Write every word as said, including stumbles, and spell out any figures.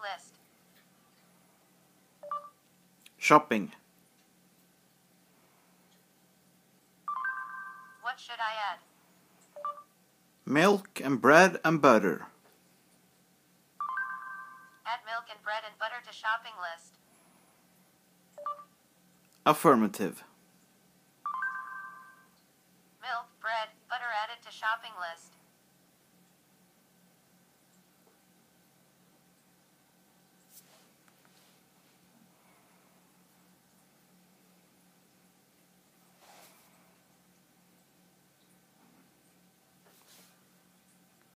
list. Shopping. What should I add? Milk and bread and butter. Add milk and bread and butter to shopping list. Affirmative. Milk, bread, butter added to shopping list.